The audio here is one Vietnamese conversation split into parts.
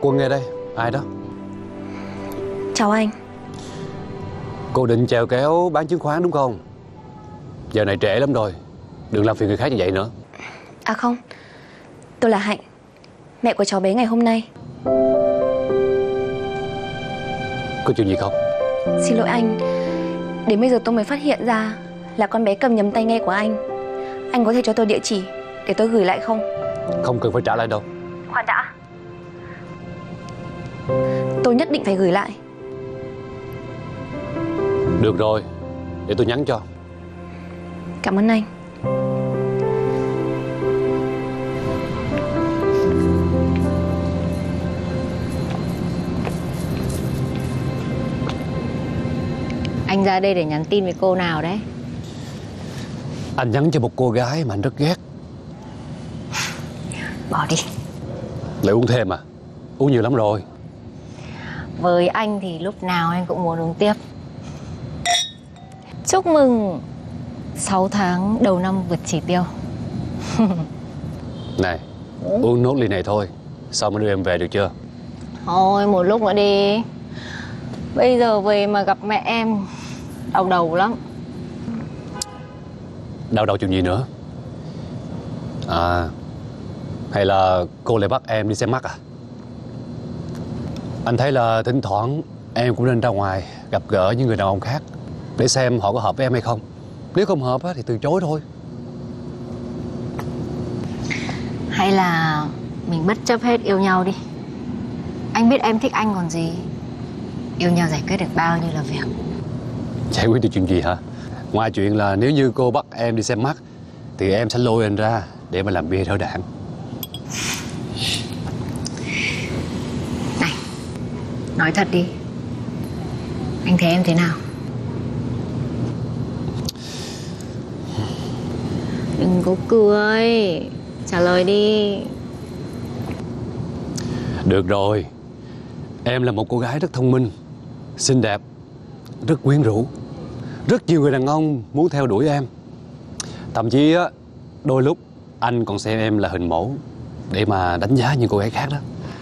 Quân nghe đây. Ai đó? Chào anh. Cô định chèo kéo bán chứng khoán đúng không? Giờ này trễ lắm rồi, đừng làm phiền người khác như vậy nữa. À không, tôi là Hạnh, mẹ của cháu bé ngày hôm nay. Có chuyện gì không? Xin lỗi anh, đến bây giờ tôi mới phát hiện ra là con bé cầm nhầm tai nghe của anh. Anh có thể cho tôi địa chỉ để tôi gửi lại không? Không cần phải trả lại đâu. Khoan đã, tôi nhất định phải gửi lại. Được rồi, để tôi nhắn cho. Cảm ơn anh. Anh ra đây để nhắn tin với cô nào đấy? Anh nhắn cho một cô gái mà anh rất ghét. Bỏ đi. Lại uống thêm à? Uống nhiều lắm rồi. Với anh thì lúc nào anh cũng muốn uống tiếp. Chúc mừng 6 tháng đầu năm vượt chỉ tiêu. Này, uống nốt ly này thôi, sau mới đưa em về được chưa? Thôi một lúc nữa đi. Bây giờ về mà gặp mẹ em đau đầu lắm. Đau đầu chuyện gì nữa? À, hay là cô lại bắt em đi xem mắt à? Anh thấy là thỉnh thoảng em cũng nên ra ngoài gặp gỡ những người đàn ông khác để xem họ có hợp với em hay không. Nếu không hợp thì từ chối thôi. Hay là mình bất chấp hết yêu nhau đi. Anh biết em thích anh còn gì. Yêu nhau giải quyết được bao nhiêu là việc. Giải quyết được chuyện gì hả? Ngoài chuyện là nếu như cô bắt em đi xem mắt thì em sẽ lôi anh ra để mà làm bia đỡ đạn. Này, nói thật đi. Anh thấy em thế nào? Đừng có cười. Trả lời đi. Được rồi. Em là một cô gái rất thông minh, xinh đẹp, rất quyến rũ. Rất nhiều người đàn ông muốn theo đuổi em. Thậm chí á, đôi lúc anh còn xem em là hình mẫu để mà đánh giá những cô gái khác đó.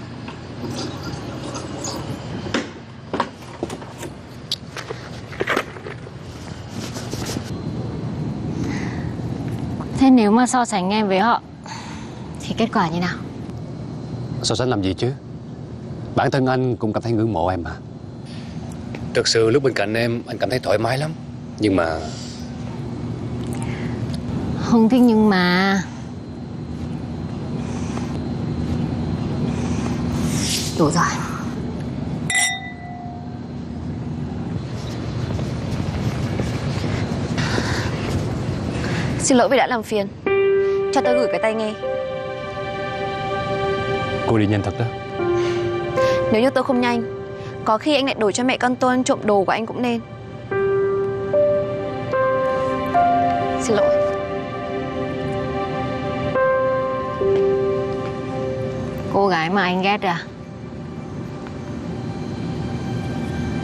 Thế nếu mà so sánh em với họ thì kết quả như nào? So sánh làm gì chứ? Bản thân anh cũng cảm thấy ngưỡng mộ em mà. Thực sự lúc bên cạnh em anh cảm thấy thoải mái lắm. Nhưng mà Không thích nhưng mà. Đủ rồi. Xin lỗi vì đã làm phiền. Cho tôi gửi cái tai nghe. cô đi nhanh thật đó. Nếu như tôi không nhanh, có khi anh lại đổi cho mẹ con tôi ăn trộm đồ của anh cũng nên. Xin lỗi. Cô gái mà anh ghét à?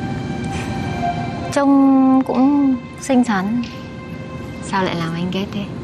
Trông cũng xinh xắn. Sao lại làm anh ghét thế?